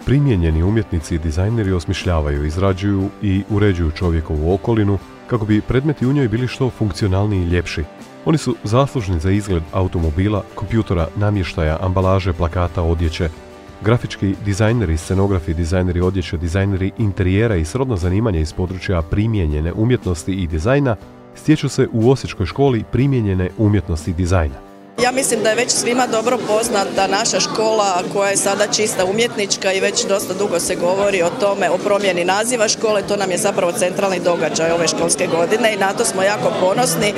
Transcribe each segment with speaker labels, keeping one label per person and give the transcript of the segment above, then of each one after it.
Speaker 1: Primijenjeni umjetnici i dizajneri osmišljavaju, izrađuju i uređuju čovjekovu okolinu kako bi predmeti u njoj bili što funkcionalniji i ljepši. Oni su zaslužni za izgled automobila, kompjutora, namještaja, ambalaže, plakata, odjeće. Grafički dizajneri, scenografi, dizajneri odjeće, dizajneri interijera i srodna zanimanja iz područja primijenjene umjetnosti i dizajna stječu se u Osječkoj školi primijenjene umjetnosti i dizajna.
Speaker 2: Ja mislim da je već svima dobro poznata naša škola koja je sada čista umjetnička i već dosta dugo se govori o tome, o promjeni naziva škole. To nam je zapravo centralni događaj ove školske godine i na to smo jako ponosni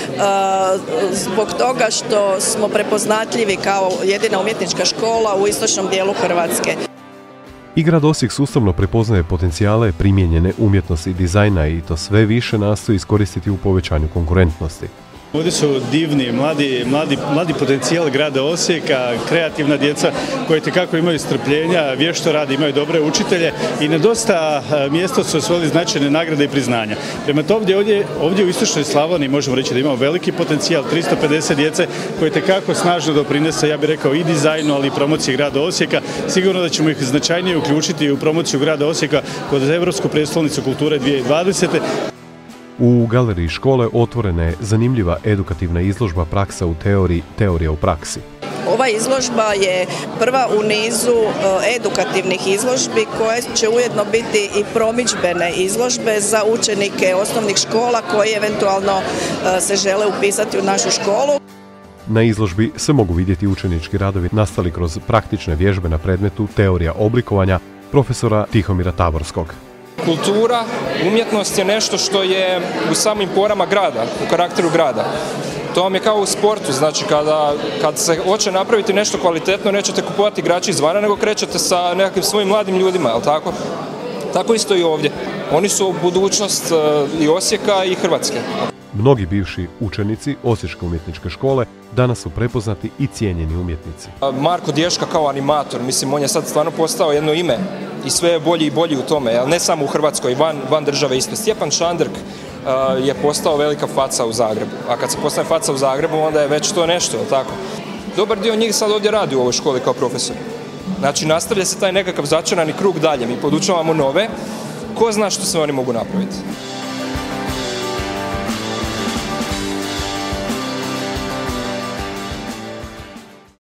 Speaker 2: zbog toga što smo prepoznatljivi kao jedina umjetnička škola u istočnom dijelu Hrvatske.
Speaker 1: I grad Osijek sustavno prepoznaje potencijale primijenjene umjetnosti i dizajna i to sve više nastoji iskoristiti u povećanju konkurentnosti.
Speaker 3: Ovdje su divni, mladi potencijal grada Osijeka, kreativna djeca koji itekako imaju strpljenja, vješto rade, imaju dobre učitelje i na dosta mjesta su osvojili značajne nagrade i priznanja. Prema tome ovdje u istočnoj Slavoniji možemo reći da imamo veliki potencijal, 350 djece koji itekako snažno doprinese, ja bih rekao, i dizajnu, ali i promociji grada Osijeka. Sigurno da ćemo ih značajnije uključiti u promociju grada Osijeka kod Europsku prijestolnicu kulture 2020.
Speaker 1: U galeriji škole otvorena je zanimljiva edukativna izložba Praksa u teoriji, teorija u praksi.
Speaker 2: Ova izložba je prva u nizu edukativnih izložbi koje će ujedno biti i promidžbene izložbe za učenike osnovnih škola koji eventualno se žele upisati u našu školu.
Speaker 1: Na izložbi se mogu vidjeti učenički radovi nastali kroz praktične vježbe na predmetu teorija oblikovanja profesora Tihomira Taborskog.
Speaker 4: Kultura, umjetnost je nešto što je u samim porama grada, u karakteru grada. To vam je kao u sportu, znači kad se hoće napraviti nešto kvalitetno, nećete kupovati igrače izvana, nego krećete sa nekakvim svojim mladim ljudima, jel tako? Tako isto i ovdje. Oni su budućnost i Osijeka i Hrvatske.
Speaker 1: Mnogi bivši učenici Osječke umjetničke škole danas su prepoznati i cijenjeni umjetnici.
Speaker 4: Marko Dješka kao animator, mislim, on je sad stvarno postao jedno ime i sve je bolji i bolji u tome, ne samo u Hrvatskoj, van države isto. Stjepan Šandrk je postao velika faca u Zagrebu, a kad se postane faca u Zagrebu, onda je već to nešto, jel tako? Dobar dio njih sad ovdje radi u ovoj školi kao profesor. Znači, nastavlja se taj nekakav začarani krug dalje, mi podučavamo nove, ko zna što se oni mogu napraviti.